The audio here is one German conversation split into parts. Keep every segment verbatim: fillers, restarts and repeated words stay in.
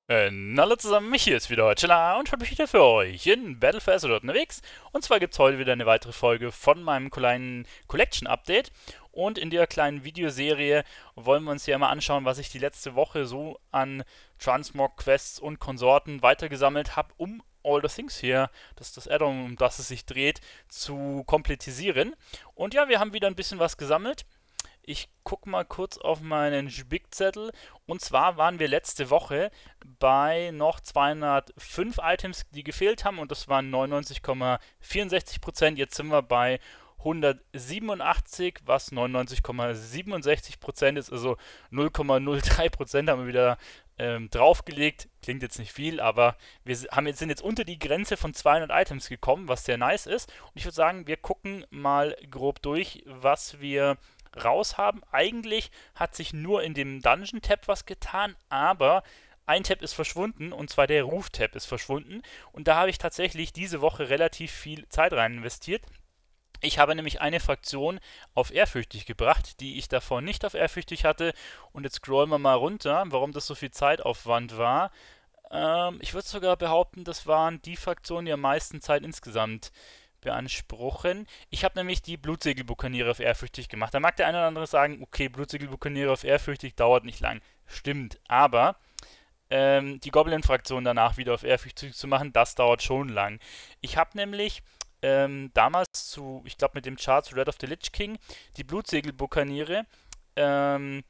Äh, na hallo zusammen, mich hier ist wieder Heuchela und heute bin ich wieder für euch in Battle for Azeroth unterwegs. Und zwar gibt es heute wieder eine weitere Folge von meinem kleinen Collection-Update. Und in der kleinen Videoserie wollen wir uns hier mal anschauen, was ich die letzte Woche so an Transmog-Quests und Konsorten weitergesammelt habe, um All the Things hier, das ist das Add-on, um das es sich dreht, zu komplettisieren. Und ja, wir haben wieder ein bisschen was gesammelt. Ich gucke mal kurz auf meinen Spickzettel. Und zwar waren wir letzte Woche bei noch zweihundertfünf Items, die gefehlt haben. Und das waren neunundneunzig Komma vierundsechzig Prozent. Jetzt sind wir bei hundertsiebenundachtzig, was neunundneunzig Komma siebenundsechzig Prozent ist. Also null Komma null drei Prozent haben wir wieder ähm, draufgelegt. Klingt jetzt nicht viel, aber wir haben jetzt, sind jetzt unter die Grenze von zweihundert Items gekommen, was sehr nice ist. Und ich würde sagen, wir gucken mal grob durch, was wir raus haben. Eigentlich hat sich nur in dem Dungeon-Tab was getan, aber ein Tab ist verschwunden, und zwar der Ruf-Tab ist verschwunden. Und da habe ich tatsächlich diese Woche relativ viel Zeit rein investiert. Ich habe nämlich eine Fraktion auf ehrfürchtig gebracht, die ich davor nicht auf ehrfürchtig hatte. Und jetzt scrollen wir mal runter, warum das so viel Zeitaufwand war. Ähm, ich würde sogar behaupten, das waren die Fraktionen, die am meisten Zeit insgesamt beanspruchen. Ich habe nämlich die Blutsegelbukaniere auf ehrfürchtig gemacht. Da mag der eine oder andere sagen, okay, Blutsegelbukaniere auf ehrfürchtig dauert nicht lang. Stimmt, aber ähm, die Goblin-Fraktion danach wieder auf ehrfürchtig zu machen, das dauert schon lang. Ich habe nämlich ähm, damals zu, ich glaube mit dem Chart zu Red of the Lich King, die Blutsegelbukaniere ähm,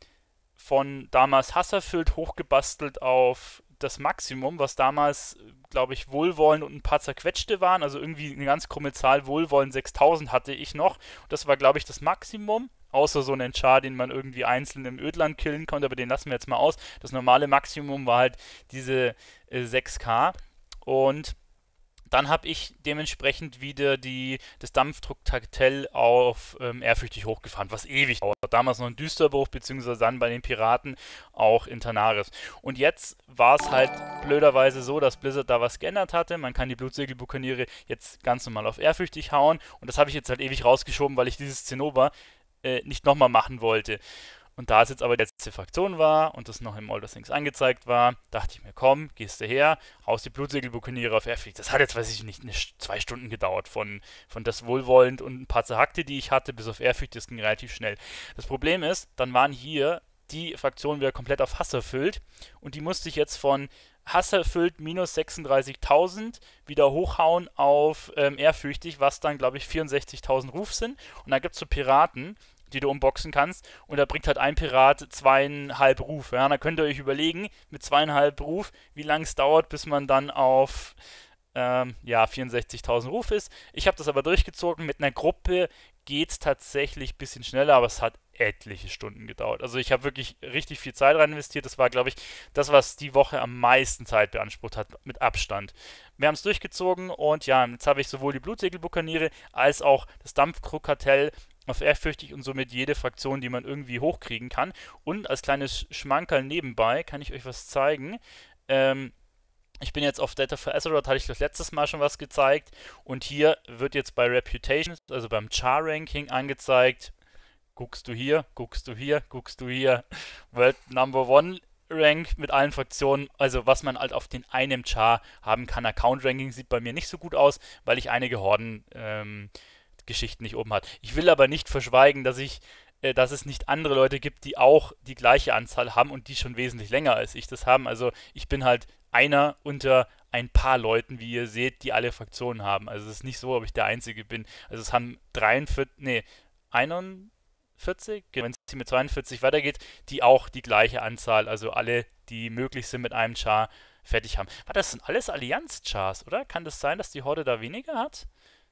von damals hasserfüllt hochgebastelt auf das Maximum, was damals, glaube ich, Wohlwollen und ein paar zerquetschte waren. Also irgendwie eine ganz krumme Zahl. Wohlwollen sechstausend hatte ich noch. Das war, glaube ich, das Maximum. Außer so einen Char, den man irgendwie einzeln im Ödland killen konnte, aber den lassen wir jetzt mal aus. Das normale Maximum war halt diese äh, sechs K. Und dann habe ich dementsprechend wieder die, das Dampfdruckkartell auf ähm, ehrfürchtig hochgefahren, was ewig dauert. Damals noch in Düsterbruch, beziehungsweise dann bei den Piraten auch in Tanaris. Und jetzt war es halt blöderweise so, dass Blizzard da was geändert hatte. Man kann die Blutsegelbukaniere jetzt ganz normal auf ehrfürchtig hauen. Und das habe ich jetzt halt ewig rausgeschoben, weil ich dieses Zinnober äh, nicht nochmal machen wollte. Und da es jetzt aber die letzte Fraktion war und das noch im All the Things angezeigt war, dachte ich mir, komm, gehst du her, haust die Blutsegelbukaniere auf ehrfürchtig. Das hat jetzt, weiß ich nicht, eine, zwei Stunden gedauert von, von das Wohlwollend und ein paar Zerhackte, die ich hatte, bis auf ehrfürchtig. Das ging relativ schnell. Das Problem ist, dann waren hier die Fraktionen wieder komplett auf Hass erfüllt und die musste ich jetzt von Hass erfüllt minus sechsunddreißigtausend wieder hochhauen auf ähm, ehrfürchtig, was dann, glaube ich, vierundsechzigtausend Ruf sind. Und dann gibt es so Piraten, die du unboxen kannst. Und da bringt halt ein Pirat zweieinhalb Ruf. Ja, da könnt ihr euch überlegen, mit zweieinhalb Ruf, wie lange es dauert, bis man dann auf ähm, ja, vierundsechzigtausend Ruf ist. Ich habe das aber durchgezogen. Mit einer Gruppe geht es tatsächlich ein bisschen schneller, aber es hat etliche Stunden gedauert. Also ich habe wirklich richtig viel Zeit rein investiert. Das war, glaube ich, das, was die Woche am meisten Zeit beansprucht hat, mit Abstand. Wir haben es durchgezogen und ja, jetzt habe ich sowohl die Blutsegelbukaniere als auch das Dampfdruckkartell auf ehrfürchtig und somit jede Fraktion, die man irgendwie hochkriegen kann. Und als kleines Schmankerl nebenbei kann ich euch was zeigen. Ähm, ich bin jetzt auf Data for Azeroth, hatte ich das letztes Mal schon was gezeigt. Und hier wird jetzt bei Reputation, also beim Char-Ranking angezeigt, guckst du hier, guckst du hier, guckst du hier, World Number One Rank mit allen Fraktionen, also was man halt auf den einem Char haben kann. Account-Ranking sieht bei mir nicht so gut aus, weil ich einige Horden ähm, Geschichten nicht oben hat. Ich will aber nicht verschweigen, dass ich, äh, dass es nicht andere Leute gibt, die auch die gleiche Anzahl haben und die schon wesentlich länger als ich das haben. Also ich bin halt einer unter ein paar Leuten, wie ihr seht, die alle Fraktionen haben. Also es ist nicht so, ob ich der Einzige bin. Also es haben dreiundvierzig, nee, einundvierzig, wenn es mit zweiundvierzig weitergeht, die auch die gleiche Anzahl, also alle, die möglich sind mit einem Char, fertig haben. Aber das sind alles Allianz-Chars, oder? Kann das sein, dass die Horde da weniger hat?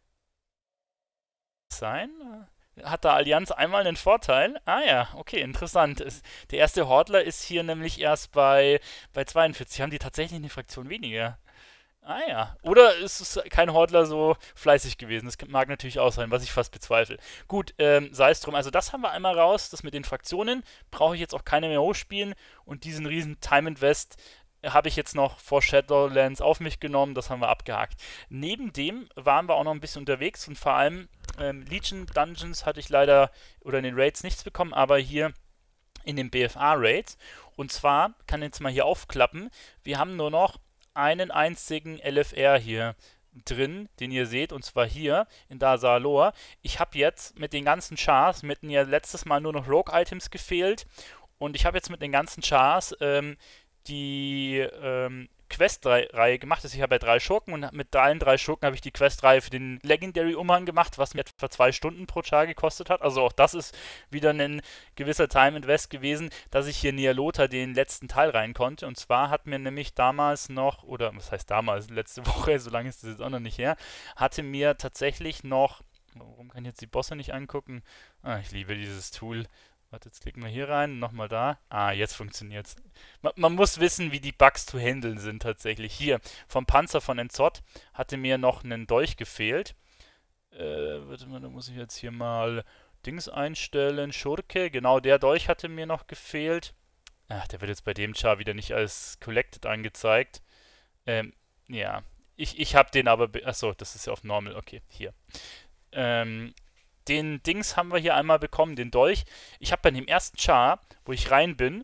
Sein? Hat da Allianz einmal einen Vorteil? Ah ja, okay, interessant. Es, der erste Hordler ist hier nämlich erst bei, bei zweiundvierzig. Haben die tatsächlich eine Fraktion weniger? Ah ja. Oder ist es kein Hordler so fleißig gewesen? Das mag natürlich auch sein, was ich fast bezweifle. Gut, ähm, sei es drum. Also das haben wir einmal raus. Das mit den Fraktionen brauche ich jetzt auch keine mehr hochspielen. Und diesen riesen Time Invest habe ich jetzt noch vor Shadowlands auf mich genommen. Das haben wir abgehakt. Neben dem waren wir auch noch ein bisschen unterwegs und vor allem ähm, Legion Dungeons hatte ich leider oder in den Raids nichts bekommen, aber hier in den B F A-Raids. Und zwar, kann ich jetzt mal hier aufklappen, wir haben nur noch einen einzigen L F R hier drin, den ihr seht, und zwar hier in Dazalor. Ich habe jetzt mit den ganzen Chars, mit mir letztes Mal nur noch Rogue-Items gefehlt, und ich habe jetzt mit den ganzen Chars ähm, die ähm, Quest-Reihe gemacht. Also ich habe ja drei Schurken, und mit allen drei Schurken habe ich die Quest-Reihe für den Legendary-Umhang gemacht, was mir etwa zwei Stunden pro Char gekostet hat. Also auch das ist wieder ein gewisser Time-Invest gewesen, dass ich hier Nyalotha den letzten Teil rein konnte. Und zwar hat mir nämlich damals noch, oder was heißt damals, letzte Woche, so lange ist das jetzt auch noch nicht her, hatte mir tatsächlich noch, warum kann ich jetzt die Bosse nicht angucken? Ah, ich liebe dieses Tool. Warte, jetzt klicken wir hier rein, nochmal da. Ah, jetzt funktioniert's. Man, man muss wissen, wie die Bugs zu handeln sind tatsächlich. Hier, vom Panzer von Enzot hatte mir noch ein Dolch gefehlt. Äh, warte mal, da muss ich jetzt hier mal Dings einstellen. Schurke, genau, der Dolch hatte mir noch gefehlt. Ach, der wird jetzt bei dem Char wieder nicht als Collected angezeigt. Ähm, ja. Ich, ich habe den aber... Achso, das ist ja auf Normal. Okay, hier. Ähm... Den Dings haben wir hier einmal bekommen, den Dolch. Ich habe bei dem ersten Char, wo ich rein bin,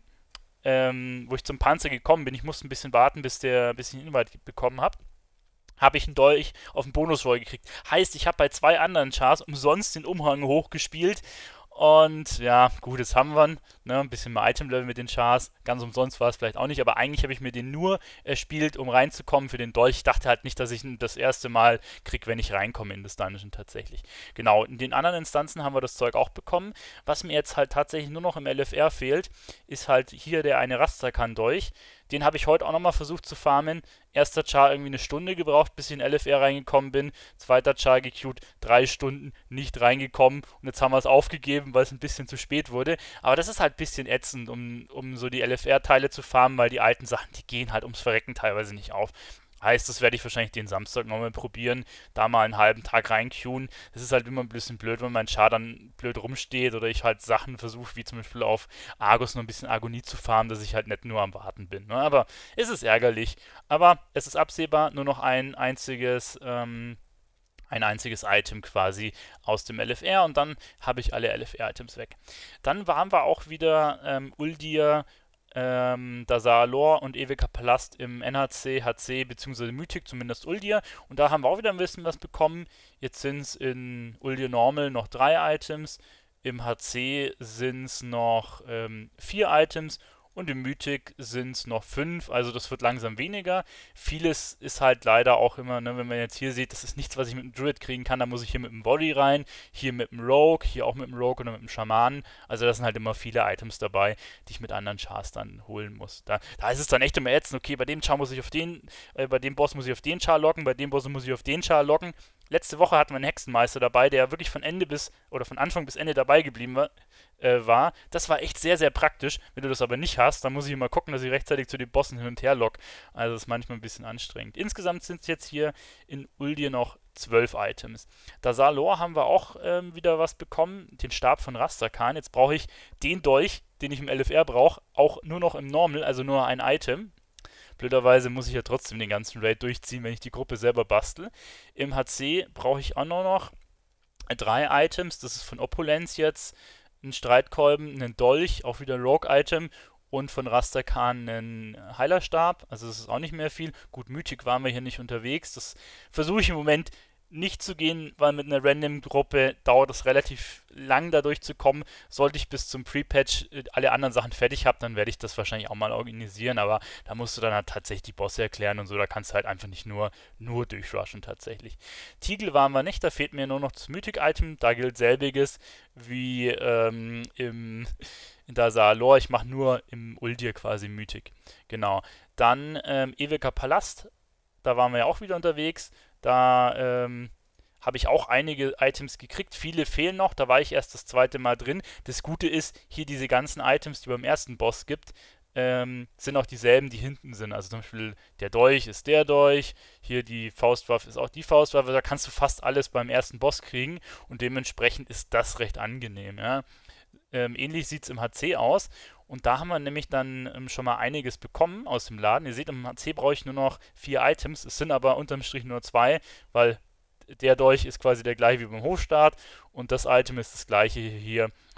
ähm, wo ich zum Panzer gekommen bin, ich musste ein bisschen warten, bis, der, bis ich einen Invite bekommen habe, habe ich einen Dolch auf den Bonusroll gekriegt. Heißt, ich habe bei zwei anderen Chars umsonst den Umhang hochgespielt. Und ja, gut, jetzt haben wir ihn. Ne, ein bisschen mehr Item-Level mit den Chars. Ganz umsonst war es vielleicht auch nicht, aber eigentlich habe ich mir den nur erspielt, um reinzukommen für den Dolch. Ich dachte halt nicht, dass ich ihn das erste Mal kriege, wenn ich reinkomme in das Dungeon tatsächlich. Genau, in den anderen Instanzen haben wir das Zeug auch bekommen. Was mir jetzt halt tatsächlich nur noch im L F R fehlt, ist halt hier der eine Rastakhan-Dolch. Den habe ich heute auch nochmal versucht zu farmen. Erster Char irgendwie eine Stunde gebraucht, bis ich in L F R reingekommen bin. Zweiter Char gequeued, drei Stunden nicht reingekommen. Und jetzt haben wir es aufgegeben, weil es ein bisschen zu spät wurde. Aber das ist halt ein bisschen ätzend, um, um so die L F R-Teile zu farmen, weil die alten Sachen, die gehen halt ums Verrecken teilweise nicht auf. Heißt, das werde ich wahrscheinlich den Samstag nochmal probieren, da mal einen halben Tag reinqueuen. Das ist halt immer ein bisschen blöd, wenn mein Char dann blöd rumsteht oder ich halt Sachen versuche, wie zum Beispiel auf Argus noch ein bisschen Agonie zu farmen, dass ich halt nicht nur am Warten bin. Ne? Aber es ist ärgerlich. Aber es ist absehbar, nur noch ein einziges, ähm, ein einziges Item quasi aus dem L F R, und dann habe ich alle L F R-Items weg. Dann waren wir auch wieder ähm, Uldir, ähm, Dazalor und E W K Palast im N H C, H C bzw. Mythic, zumindest Uldir. Und da haben wir auch wieder ein bisschen was bekommen. Jetzt sind es in Uldir Normal noch drei Items, im H C sind es noch ähm, vier Items, und im Mythic sind es noch fünf, also das wird langsam weniger. Vieles ist halt leider auch immer, ne, wenn man jetzt hier sieht, das ist nichts, was ich mit dem Druid kriegen kann, da muss ich hier mit dem Body rein, hier mit dem Rogue, hier auch mit dem Rogue oder mit dem Schamanen. Also das sind halt immer viele Items dabei, die ich mit anderen Chars dann holen muss. Da, da ist es dann echt immer ätzend, okay, bei dem Char muss ich auf den, äh, bei dem Boss muss ich auf den Char locken, bei dem Boss muss ich auf den Char locken. Letzte Woche hatten wir einen Hexenmeister dabei, der wirklich von Ende bis, oder von Anfang bis Ende dabei geblieben war. Äh, war. Das war echt sehr, sehr praktisch. Wenn du das aber nicht hast, dann muss ich immer gucken, dass ich rechtzeitig zu den Bossen hin und her lock. Also das ist manchmal ein bisschen anstrengend. Insgesamt sind es jetzt hier in Uldir noch zwölf Items. Dazalor haben wir auch ähm, wieder was bekommen, den Stab von Rastakhan. Jetzt brauche ich den Dolch, den ich im L F R brauche, auch nur noch im Normal, also nur ein Item. Blöderweise muss ich ja trotzdem den ganzen Raid durchziehen, wenn ich die Gruppe selber bastel. Im H C brauche ich auch nur noch drei Items. Das ist von Opulenz jetzt ein Streitkolben, einen Dolch, auch wieder ein Rogue-Item, und von Rastakhan einen Heilerstab. Also das ist auch nicht mehr viel. Gut, Mythic waren wir hier nicht unterwegs. Das versuche ich im Moment nicht zu gehen, weil mit einer Random-Gruppe dauert es relativ lang, da durchzukommen. Sollte ich bis zum Pre-Patch alle anderen Sachen fertig haben, dann werde ich das wahrscheinlich auch mal organisieren, aber da musst du dann halt tatsächlich die Bosse erklären und so, da kannst du halt einfach nicht nur, nur durchrushen tatsächlich. Tigel waren wir nicht, da fehlt mir nur noch das Mythic-Item, da gilt selbiges wie ähm, im in Dazalor, ich mache nur im Uldir quasi Mythic. Genau. Dann ähm, E W K Palast, da waren wir ja auch wieder unterwegs. Da ähm, habe ich auch einige Items gekriegt. Viele fehlen noch. Da war ich erst das zweite Mal drin. Das Gute ist, hier diese ganzen Items, die beim ersten Boss gibt, ähm, sind auch dieselben, die hinten sind. Also zum Beispiel der Dolch ist der Dolch. Hier die Faustwaffe ist auch die Faustwaffe. Da kannst du fast alles beim ersten Boss kriegen. Und dementsprechend ist das recht angenehm. Ja. Ähm, ähnlich sieht es im H C aus. Und da haben wir nämlich dann ähm, schon mal einiges bekommen aus dem Laden. Ihr seht, im H C brauche ich nur noch vier Items. Es sind aber unterm Strich nur zwei, weil der Dolch ist quasi der gleiche wie beim Hofstaat. Und das Item ist das gleiche hier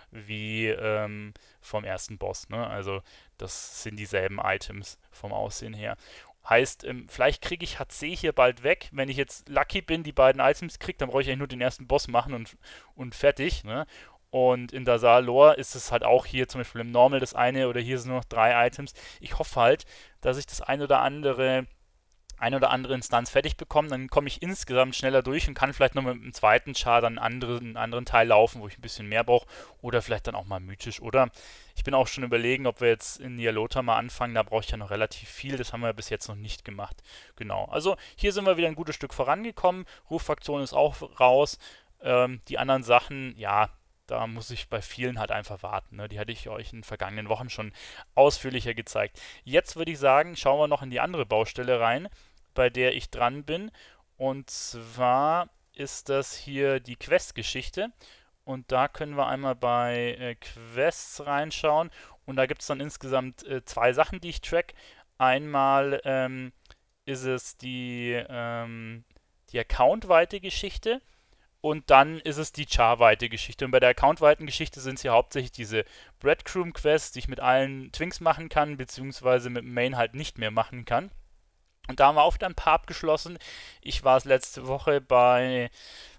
wie ähm, vom ersten Boss, ne? Also das sind dieselben Items vom Aussehen her. Heißt, ähm, vielleicht kriege ich H C hier bald weg. Wenn ich jetzt lucky bin, die beiden Items kriege, dann brauche ich eigentlich nur den ersten Boss machen und, und fertig, ne? Und in Dazar Lore ist es halt auch hier zum Beispiel im Normal das eine oder hier sind nur noch drei Items. Ich hoffe halt, dass ich das ein oder andere eine oder andere Instanz fertig bekomme, dann komme ich insgesamt schneller durch und kann vielleicht noch mit dem zweiten Char dann einen anderen, einen anderen Teil laufen, wo ich ein bisschen mehr brauche oder vielleicht dann auch mal mythisch. Oder ich bin auch schon überlegen, ob wir jetzt in Nyalota mal anfangen, da brauche ich ja noch relativ viel, das haben wir bis jetzt noch nicht gemacht. Genau, also hier sind wir wieder ein gutes Stück vorangekommen, Ruffraktion ist auch raus, ähm, die anderen Sachen, ja, da muss ich bei vielen halt einfach warten. Ne? Die hatte ich euch in den vergangenen Wochen schon ausführlicher gezeigt. Jetzt würde ich sagen, schauen wir noch in die andere Baustelle rein, bei der ich dran bin. Und zwar ist das hier die Quest-Geschichte. Und da können wir einmal bei äh, Quests reinschauen. Und da gibt es dann insgesamt äh, zwei Sachen, die ich track. Einmal ähm, ist es die, ähm, die accountweite Geschichte. Und dann ist es die Char-weite Geschichte. Und bei der accountweiten Geschichte sind es ja hauptsächlich diese Breadcrumb-Quests, die ich mit allen Twinks machen kann, beziehungsweise mit dem Main halt nicht mehr machen kann. Und da haben wir auch wieder ein paar abgeschlossen. Ich war es letzte Woche bei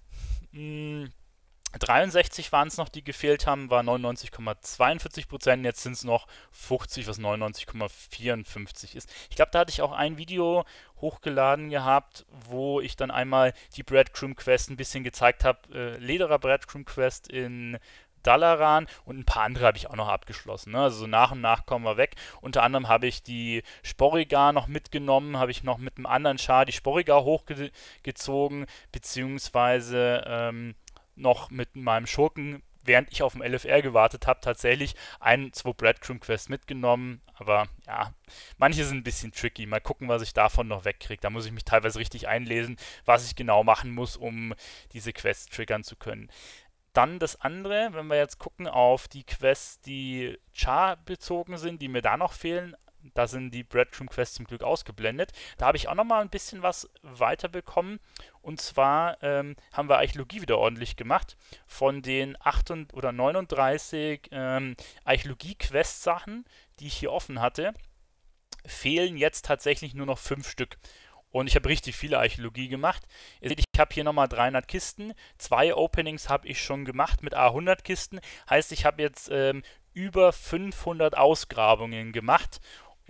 mh, dreiundsechzig waren es noch, die gefehlt haben, war neunundneunzig Komma zweiundvierzig Prozent, jetzt sind es noch fünfzig, was neunundneunzig Komma vierundfünfzig ist. Ich glaube, da hatte ich auch ein Video hochgeladen gehabt, wo ich dann einmal die Breadcrumb Quest ein bisschen gezeigt habe, äh, Lederer Breadcrumb Quest in Dalaran und ein paar andere habe ich auch noch abgeschlossen. Ne? Also so nach und nach kommen wir weg. Unter anderem habe ich die Sporrigar noch mitgenommen, habe ich noch mit einem anderen Char die Sporrigar hochgezogen, beziehungsweise ähm, noch mit meinem Schurken, während ich auf dem L F R gewartet habe, tatsächlich ein, zwei Breadcrumb Quests mitgenommen. Aber ja, manche sind ein bisschen tricky. Mal gucken, was ich davon noch wegkriege. Da muss ich mich teilweise richtig einlesen, was ich genau machen muss, um diese Quests triggern zu können. Dann das andere, wenn wir jetzt gucken auf die Quests, die Char-bezogen sind, die mir da noch fehlen, da sind die Breadcrumb Quests zum Glück ausgeblendet. Da habe ich auch noch mal ein bisschen was weiterbekommen. Und zwar ähm, haben wir Archäologie wieder ordentlich gemacht. Von den acht oder neununddreißig ähm, Archäologie-Quest-Sachen, die ich hier offen hatte, fehlen jetzt tatsächlich nur noch fünf Stück. Und ich habe richtig viele Archäologie gemacht. Ihr seht, ich habe hier nochmal dreihundert Kisten. Zwei Openings habe ich schon gemacht mit A hundert Kisten. Heißt, ich habe jetzt ähm, über fünfhundert Ausgrabungen gemacht.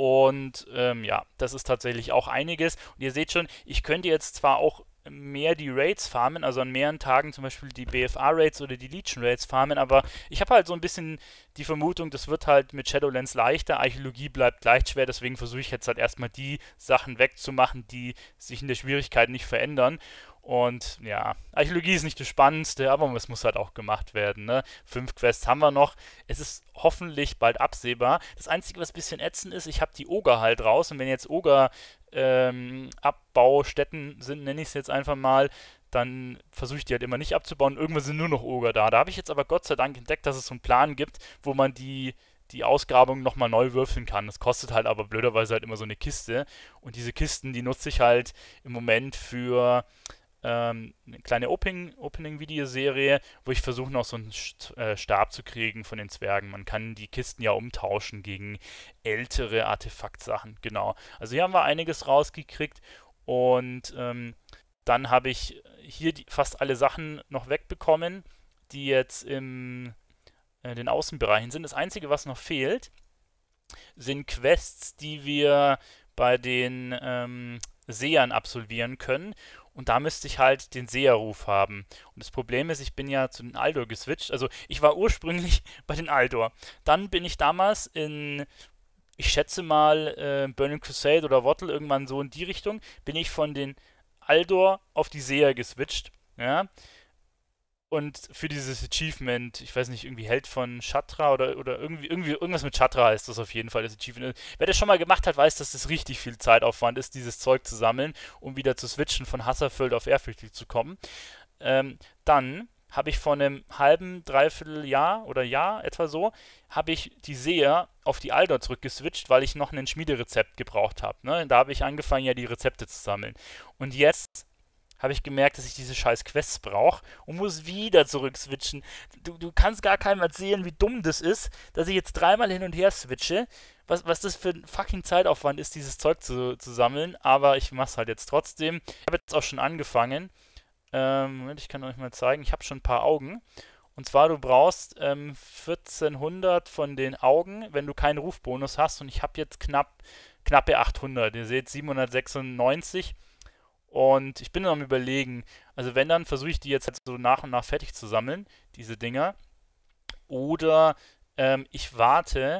Und ähm, ja, das ist tatsächlich auch einiges. Und ihr seht schon, ich könnte jetzt zwar auch mehr die Raids farmen, also an mehreren Tagen zum Beispiel die B F A-Raids oder die Legion-Raids farmen, aber ich habe halt so ein bisschen die Vermutung, das wird halt mit Shadowlands leichter, Archäologie bleibt leicht schwer, deswegen versuche ich jetzt halt erstmal die Sachen wegzumachen, die sich in der Schwierigkeit nicht verändern. Und ja, Archäologie ist nicht das Spannendste, aber es muss halt auch gemacht werden. Ne? Fünf Quests haben wir noch. Es ist hoffentlich bald absehbar. Das Einzige, was ein bisschen ätzend ist, ich habe die Oger halt raus. Und wenn jetzt Oger ähm, Abbaustätten sind, nenne ich es jetzt einfach mal, dann versuche ich die halt immer nicht abzubauen. Irgendwann sind nur noch Oger da. Da habe ich jetzt aber Gott sei Dank entdeckt, dass es so einen Plan gibt, wo man die die Ausgrabung nochmal neu würfeln kann. Das kostet halt aber blöderweise halt immer so eine Kiste. Und diese Kisten, die nutze ich halt im Moment für ähm, eine kleine Opening, Opening-Videoserie, wo ich versuche noch so einen äh, Stab zu kriegen von den Zwergen. Man kann die Kisten ja umtauschen gegen ältere Artefaktsachen. Genau. Also hier haben wir einiges rausgekriegt und ähm, dann habe ich hier die, fast alle Sachen noch wegbekommen, die jetzt im äh, den Außenbereichen sind. Das Einzige, was noch fehlt, sind Quests, die wir bei den ähm, Sehern absolvieren können. Und da müsste ich halt den Seherruf haben. Und das Problem ist, ich bin ja zu den Aldor geswitcht. Also ich war ursprünglich bei den Aldor. Dann bin ich damals in, ich schätze mal, äh, Burning Crusade oder Wattle, irgendwann so in die Richtung, bin ich von den Aldor auf die Seher geswitcht. Ja. Und für dieses Achievement, ich weiß nicht, irgendwie Held von Shatra oder, oder irgendwie, irgendwie irgendwas mit Shatra ist das auf jeden Fall, das Achievement. Wer das schon mal gemacht hat, weiß, dass das richtig viel Zeitaufwand ist, dieses Zeug zu sammeln, um wieder zu switchen, von Hasserfüllt auf Ehrfürchtig zu kommen. Ähm, dann habe ich vor einem halben, dreiviertel Jahr oder Jahr etwa so, habe ich die Seher auf die Aldor zurückgeswitcht, weil ich noch ein Schmiederezept gebraucht habe. Ne? Da habe ich angefangen, ja die Rezepte zu sammeln. Und jetzt habe ich gemerkt, dass ich diese scheiß Quests brauche und muss wieder zurück switchen. Du, du kannst gar keinem erzählen, wie dumm das ist, dass ich jetzt dreimal hin und her switche. Was, was das für ein fucking Zeitaufwand ist, dieses Zeug zu, zu sammeln. Aber ich mach's halt jetzt trotzdem. Ich habe jetzt auch schon angefangen. Ähm, Moment, ich kann euch mal zeigen. Ich habe schon ein paar Augen. Und zwar, du brauchst ähm, vierzehnhundert von den Augen, wenn du keinen Rufbonus hast. Und ich habe jetzt knapp, knappe achthundert. Ihr seht siebenhundertsechsundneunzig. Und ich bin noch am Überlegen. Also wenn, dann versuche ich die jetzt halt so nach und nach fertig zu sammeln, diese Dinger. Oder ähm, ich warte,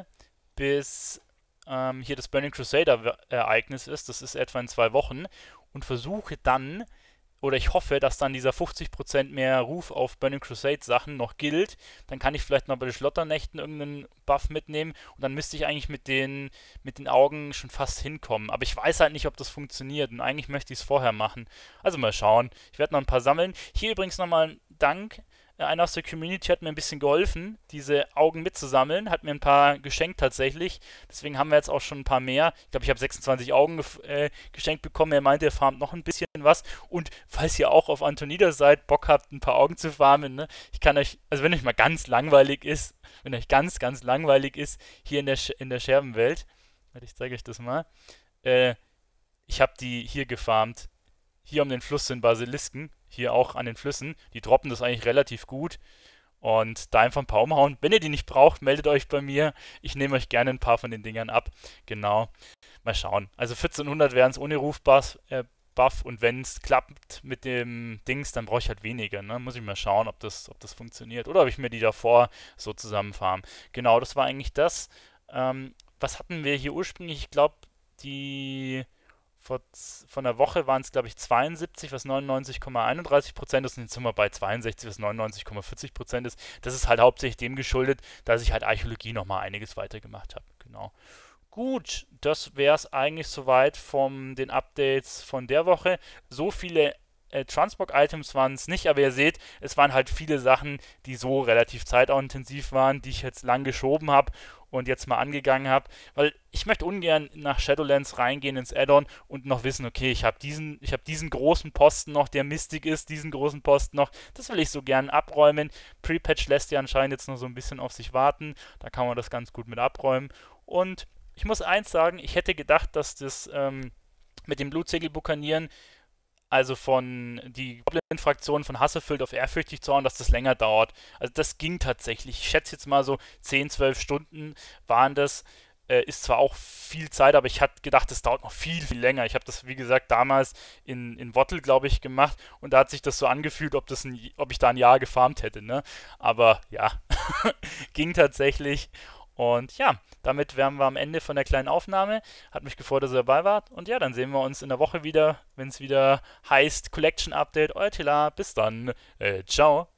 bis ähm, hier das Burning Crusader-Ereignis ist. Das ist etwa in zwei Wochen. Und versuche dann, oder ich hoffe, dass dann dieser fünfzig Prozent mehr Ruf auf Burning Crusade Sachen noch gilt. Dann kann ich vielleicht noch bei den Schlotternächten irgendeinen Buff mitnehmen und dann müsste ich eigentlich mit den, mit den Augen schon fast hinkommen. Aber ich weiß halt nicht, ob das funktioniert und eigentlich möchte ich es vorher machen. Also mal schauen. Ich werde noch ein paar sammeln. Hier übrigens nochmal ein Dank. Einer aus der Community hat mir ein bisschen geholfen, diese Augen mitzusammeln, hat mir ein paar geschenkt tatsächlich. Deswegen haben wir jetzt auch schon ein paar mehr. Ich glaube, ich habe sechsundzwanzig Augen äh, geschenkt bekommen. Er meinte, er farmt noch ein bisschen was. Und falls ihr auch auf Antonida seid, Bock habt, ein paar Augen zu farmen, ne? Ich kann euch, also wenn euch mal ganz langweilig ist, wenn euch ganz, ganz langweilig ist, hier in der, Sch in der Scherbenwelt, warte, ich zeige euch das mal, äh, ich habe die hier gefarmt. Hier um den Fluss sind Basilisken, hier auch an den Flüssen. Die droppen das eigentlich relativ gut. Und da einfach ein paar umhauen. Wenn ihr die nicht braucht, meldet euch bei mir. Ich nehme euch gerne ein paar von den Dingern ab. Genau. Mal schauen. Also vierzehnhundert wären es ohne Rufbuff. Äh, Buff. Und wenn es klappt mit dem Dings, dann brauche ich halt weniger. Ne? Muss ich mal schauen, ob das, ob das funktioniert. Oder ob ich mir die davor so zusammenfarm. Genau, das war eigentlich das. Ähm, was hatten wir hier ursprünglich? Ich glaube, die... Vor, von der Woche waren es, glaube ich, zweiundsiebzig, was neunundneunzig Komma einunddreißig Prozent ist. Und jetzt sind wir bei zweiundsechzig, was neunundneunzig Komma vierzig Prozent ist. Das ist halt hauptsächlich dem geschuldet, dass ich halt Archäologie nochmal einiges weitergemacht habe. Genau. Gut, das wäre es eigentlich soweit von den Updates von der Woche. So viele äh, Transport-Items waren es nicht, aber ihr seht, es waren halt viele Sachen, die so relativ zeitintensiv waren, die ich jetzt lang geschoben habe und jetzt mal angegangen habe, weil ich möchte ungern nach Shadowlands reingehen ins Add-on und noch wissen, okay, ich habe diesen, ich habe diesen großen Posten noch, der Mystik ist, diesen großen Posten noch, das will ich so gern abräumen. Pre-Patch lässt ja anscheinend jetzt nur so ein bisschen auf sich warten, da kann man das ganz gut mit abräumen. Und ich muss eins sagen, ich hätte gedacht, dass das ähm, mit dem Blutsegel-Bukanieren, also von die Goblin-Fraktion von Hasserfüllt auf Ehrfürchtig zu hauen, dass das länger dauert. Also das ging tatsächlich. Ich schätze jetzt mal so zehn, zwölf Stunden waren das. Äh, ist zwar auch viel Zeit, aber ich hatte gedacht, das dauert noch viel, viel länger. Ich habe das, wie gesagt, damals in, in Wottel, glaube ich, gemacht und da hat sich das so angefühlt, ob, das ein, ob ich da ein Jahr gefarmt hätte. Ne? Aber ja, ging tatsächlich. Und ja, damit wären wir am Ende von der kleinen Aufnahme. Hat mich gefreut, dass ihr dabei wart. Und ja, dann sehen wir uns in der Woche wieder, wenn es wieder heißt Collection Update. Euer Tila, bis dann. Äh, ciao.